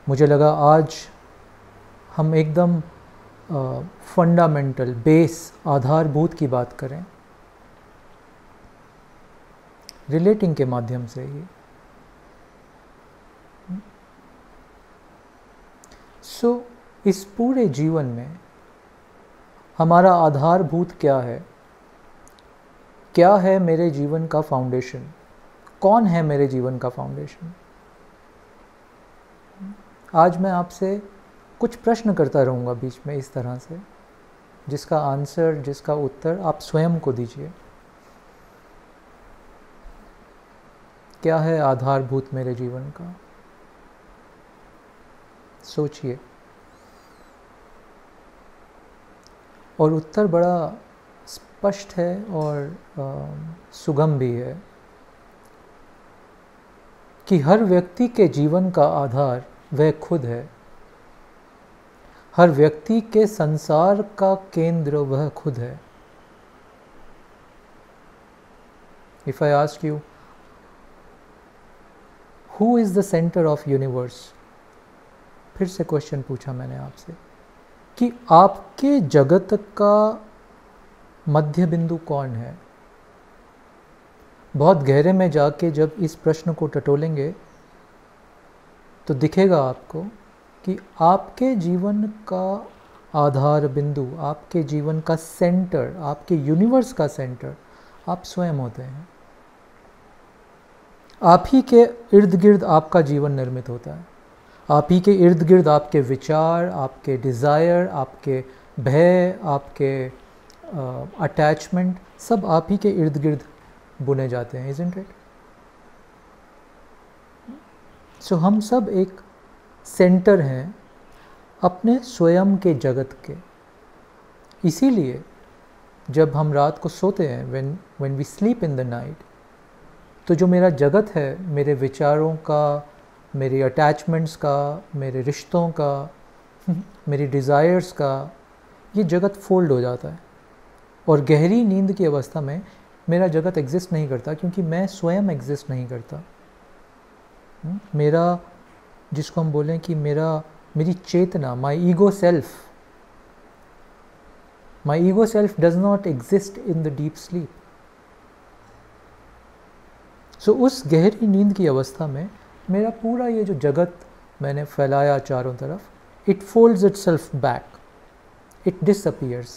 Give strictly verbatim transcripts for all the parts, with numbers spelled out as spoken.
मुझे लगा आज हम एकदम फंडामेंटल बेस आधारभूत की बात करें, रिलेटिंग के माध्यम से ही। सो so, इस पूरे जीवन में हमारा आधारभूत क्या है? क्या है मेरे जीवन का फाउंडेशन? कौन है मेरे जीवन का फाउंडेशन? आज मैं आपसे कुछ प्रश्न करता रहूँगा बीच में इस तरह से, जिसका आंसर, जिसका उत्तर आप स्वयं को दीजिए। क्या है आधारभूत मेरे जीवन का? सोचिए। और उत्तर बड़ा स्पष्ट है और आ, सुगम भी है कि हर व्यक्ति के जीवन का आधार वह खुद है। हर व्यक्ति के संसार का केंद्र वह खुद है। If I ask you, who is the center of universe? फिर से क्वेश्चन पूछा मैंने आपसे कि आपके जगत का मध्य बिंदु कौन है? बहुत गहरे में जाके जब इस प्रश्न को टटोलेंगे तो दिखेगा आपको कि आपके जीवन का आधार बिंदु, आपके जीवन का सेंटर, आपके यूनिवर्स का सेंटर आप स्वयं होते हैं। आप ही के इर्द गिर्द आपका जीवन निर्मित होता है। आप ही के इर्द गिर्द आपके विचार, आपके डिज़ायर, आपके भय, आपके अटैचमेंट, सब आप ही के इर्द गिर्द बुने जाते हैं, isn't it? सो so, हम सब एक सेंटर हैं अपने स्वयं के जगत के। इसीलिए जब हम रात को सोते हैं, when when we sleep in the night, तो जो मेरा जगत है, मेरे विचारों का, मेरे अटैचमेंट्स का, मेरे रिश्तों का, मेरी डिज़ायर्स का, ये जगत फोल्ड हो जाता है। और गहरी नींद की अवस्था में मेरा जगत एग्जिस्ट नहीं करता, क्योंकि मैं स्वयं एग्जिस्ट नहीं करता। मेरा, जिसको हम बोलें कि मेरा मेरी चेतना, my ego self, my ego self does not exist in the deep sleep. So उस गहरी नींद की अवस्था में मेरा पूरा ये जो जगत मैंने फैलाया चारों तरफ, it folds itself back, it disappears.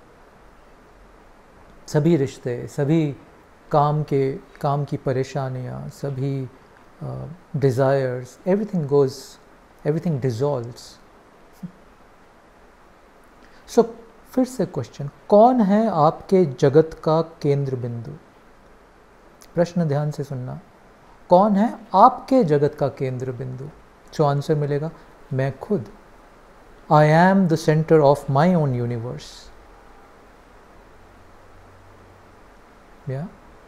सभी रिश्ते, सभी काम के काम की परेशानियाँ, सभी desires, everything goes, everything dissolves. So फिर से क्वेश्चन, कौन है आपके जगत का केंद्र बिंदु? प्रश्न ध्यान से सुनना। कौन है आपके जगत का केंद्र बिंदु? जो आंसर मिलेगा, मैं खुद। I am the centre of my own universe. या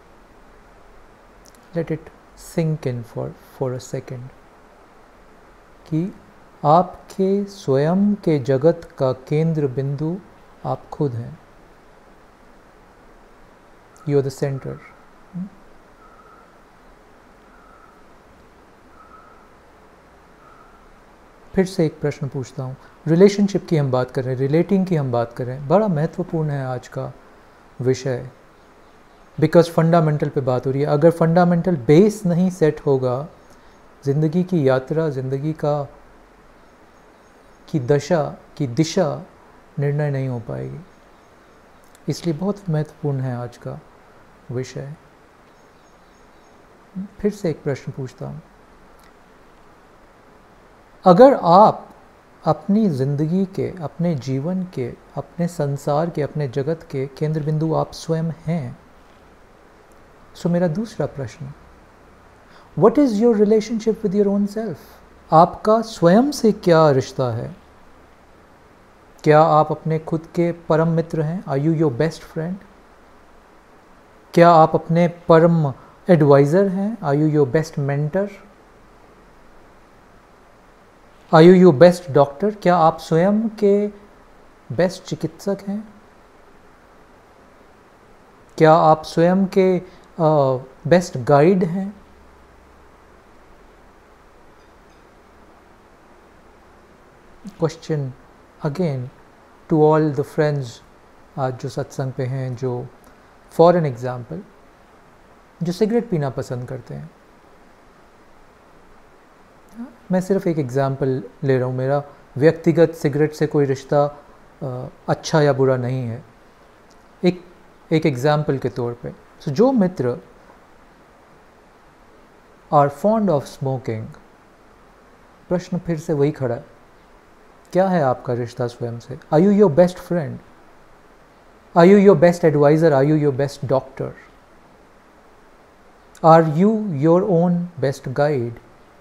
let it sink in for for a second कि आपके स्वयं के जगत का केंद्र बिंदु आप खुद हैं। You are the centre. फिर से एक प्रश्न पूछता हूँ। रिलेशनशिप की हम बात कर रहे हैं, रिलेटिंग की हम बात कर रहे हैं। बड़ा महत्वपूर्ण है आज का विषय, बिकॉज फंडामेंटल पे बात हो रही है। अगर फंडामेंटल बेस नहीं सेट होगा, ज़िंदगी की यात्रा, ज़िंदगी का की दशा की दिशा निर्णय नहीं हो पाएगी। इसलिए बहुत महत्वपूर्ण है आज का विषय। फिर से एक प्रश्न पूछता हूँ। अगर आप अपनी ज़िंदगी के, अपने जीवन के, अपने संसार के, अपने जगत के केंद्र बिंदु आप स्वयं हैं, सो मेरा दूसरा प्रश्न, what is your relationship with your own self? आपका स्वयं से क्या रिश्ता है? क्या आप अपने खुद के परम मित्र हैं? Are you your best friend? क्या आप अपने परम एडवाइज़र हैं? Are you your best mentor? Are you your best doctor? क्या आप स्वयं के बेस्ट चिकित्सक हैं? क्या आप स्वयं के बेस्ट गाइड हैं? Question again to all the friends आज जो सत्संग पे हैं, जो फॉर एन एग्जाम्पल जो सिगरेट पीना पसंद करते हैं. मैं सिर्फ एक एग्जाम्पल ले रहा हूँ, मेरा व्यक्तिगत सिगरेट से कोई रिश्ता अच्छा या बुरा नहीं है, एक एक एग्जाम्पल के तौर पे. सो so, जो मित्र आर फॉन्ड ऑफ स्मोकिंग, प्रश्न फिर से वही खड़ा है, क्या है आपका रिश्ता स्वयं से? Are you your best friend? Are you your best advisor? Are you your best doctor? Are you your own best guide?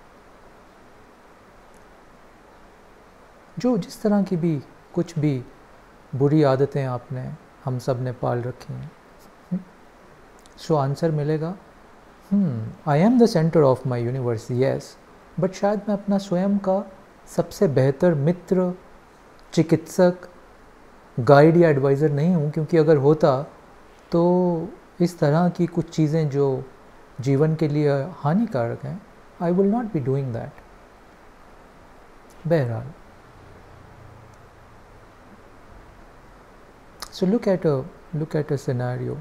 जो जिस तरह की भी कुछ भी बुरी आदतें आपने हम सब ने पाल रखी हैं, सो आंसर मिलेगा I am the centre of my universe, yes, but शायद मैं अपना स्वयं का सबसे बेहतर मित्र, चिकित्सक, गाइड या एडवाइज़र नहीं हूँ, क्योंकि अगर होता तो इस तरह की कुछ चीज़ें जो जीवन के लिए हानिकारक हैं, I will not be doing that. बहरहाल, so look at a look at a scenario.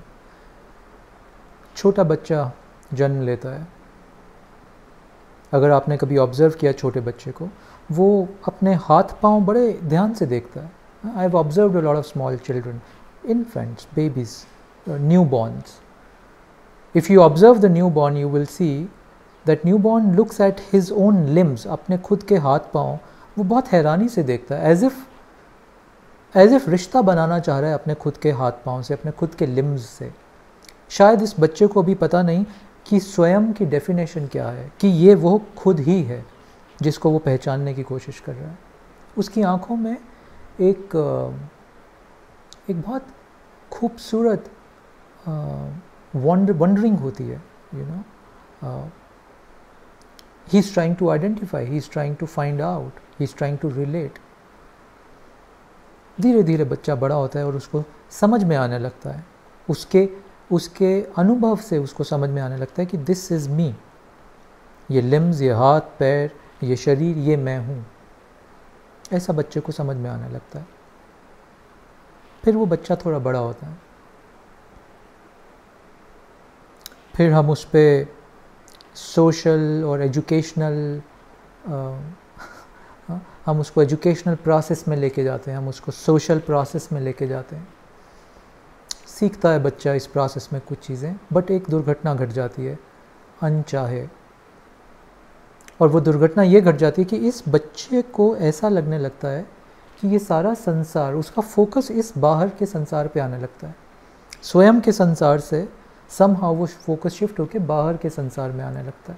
छोटा बच्चा जन्म लेता है. अगर आपने कभी ऑब्ज़र्व किया छोटे बच्चे को, वो अपने हाथ पांव बड़े ध्यान से देखता है. I have observed a lot of small children, infants, babies, newborns. If you observe the newborn, you will see that newborn looks at his own limbs, अपने खुद के हाथ पांव वो बहुत हैरानी से देखता है, एज इफ़ एज इफ़ रिश्ता बनाना चाह रहा है अपने खुद के हाथ पांव से, अपने खुद के लिम्स से. शायद इस बच्चे को अभी पता नहीं कि स्वयं की डेफिनेशन क्या है, कि ये वो खुद ही है जिसको वो पहचानने की कोशिश कर रहा है. उसकी आंखों में एक एक बहुत खूबसूरत वंडरिंग होती है, you know. He is trying to identify, he is trying to find out, he is trying to relate. धीरे धीरे बच्चा बड़ा होता है और उसको समझ में आने लगता है, उसके उसके अनुभव से उसको समझ में आने लगता है कि दिस इज़ मी, ये लिम्स, ये हाथ पैर, ये शरीर, ये मैं हूँ. ऐसा बच्चे को समझ में आने लगता है. फिर वो बच्चा थोड़ा बड़ा होता है, फिर हम उस पर सोशल और एजुकेशनल हम उसको एजुकेशनल प्रोसेस में लेके जाते हैं, हम उसको सोशल प्रोसेस में लेके जाते हैं. सीखता है बच्चा इस प्रोसेस में कुछ चीज़ें, बट एक दुर्घटना घट जाती है अनचाहे, और वो दुर्घटना ये घट जाती है कि इस बच्चे को ऐसा लगने लगता है कि ये सारा संसार, उसका फोकस इस बाहर के संसार पे आने लगता है. स्वयं के संसार से समहाउ वो फोकस शिफ्ट होकर बाहर के संसार में आने लगता है.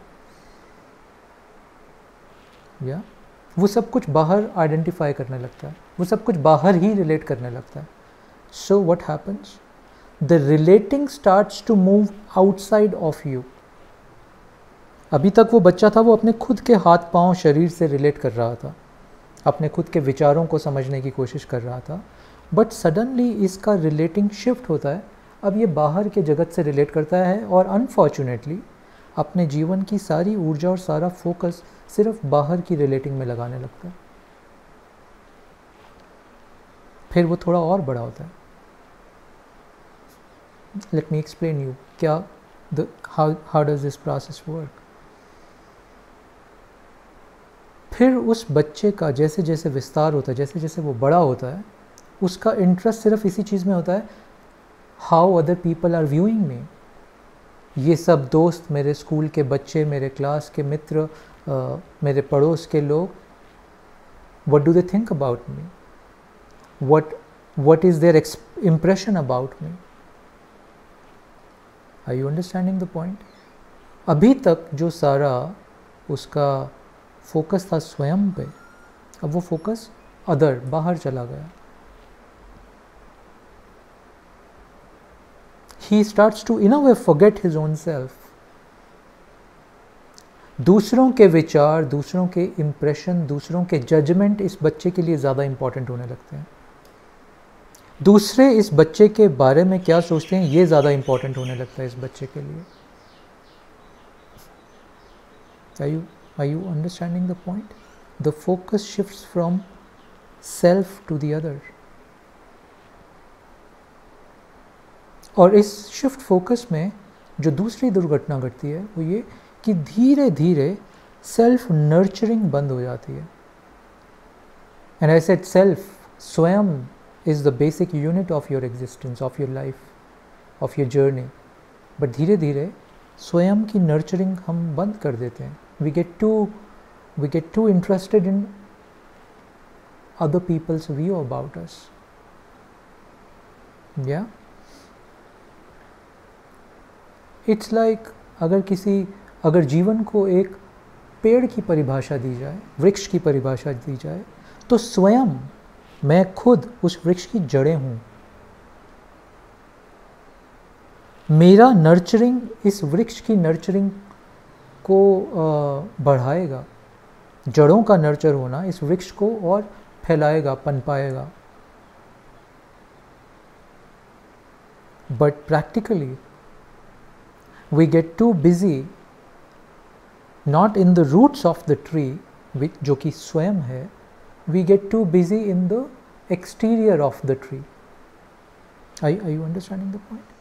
या वो सब कुछ बाहर आइडेंटिफाई करने लगता है, वो सब कुछ बाहर ही रिलेट करने लगता है. So what happens? The relating starts to move outside of you. अभी तक वो बच्चा था, वो अपने खुद के हाथ पांव शरीर से रिलेट कर रहा था, अपने खुद के विचारों को समझने की कोशिश कर रहा था, बट सडनली इसका रिलेटिंग शिफ्ट होता है. अब ये बाहर के जगत से रिलेट करता है और अनफॉर्चुनेटली अपने जीवन की सारी ऊर्जा और सारा फोकस सिर्फ बाहर की रिलेटिंग में लगाने लगता है. फिर वो थोड़ा और बड़ा होता है. लेट मी एक्सप्लेन यू क्या the how how does this process work. फिर उस बच्चे का जैसे जैसे विस्तार होता है, जैसे जैसे वो बड़ा होता है, उसका इंटरेस्ट सिर्फ इसी चीज़ में होता है, how other people are viewing me. ये सब दोस्त, मेरे स्कूल के बच्चे, मेरे क्लास के मित्र, uh, मेरे पड़ोस के लोग, what do they think about me? What what is their impression about me? Are you understanding the point? अभी तक जो सारा उसका फोकस था स्वयं पे, अब वो फोकस अदर, बाहर चला गया. He starts to in a way forget his own self. दूसरों के विचार, दूसरों के इम्प्रेशन, दूसरों के जजमेंट इस बच्चे के लिए ज़्यादा इम्पॉर्टेंट होने लगते हैं. दूसरे इस बच्चे के बारे में क्या सोचते हैं, ये ज़्यादा इम्पॉर्टेंट होने लगता है इस बच्चे के लिए. Are you are you understanding the point? The focus shifts from self to the other. और इस शिफ्ट फोकस में जो दूसरी दुर्घटना घटती है वो ये कि धीरे धीरे सेल्फ नर्चरिंग बंद हो जाती है। एंड आई सेड सेल्फ, स्वयं is the basic unit of your existence, of your life, of your journey. But धीरे धीरे स्वयं की नर्चरिंग हम बंद कर देते हैं। We get to we get too interested in other people's view about us. Yeah, it's like अगर किसी अगर जीवन को एक पेड़ की परिभाषा दी जाए, वृक्ष की परिभाषा दी जाए, तो स्वयं मैं खुद उस वृक्ष की जड़ें हूँ। मेरा नर्चरिंग इस वृक्ष की नर्चरिंग को बढ़ाएगा। जड़ों का नर्चर होना इस वृक्ष को और फैलाएगा, पनपाएगा। But practically we get too busy not in the roots of the tree जो कि स्वयं है, we get too busy in the exterior of the tree. Are, are you understanding the point?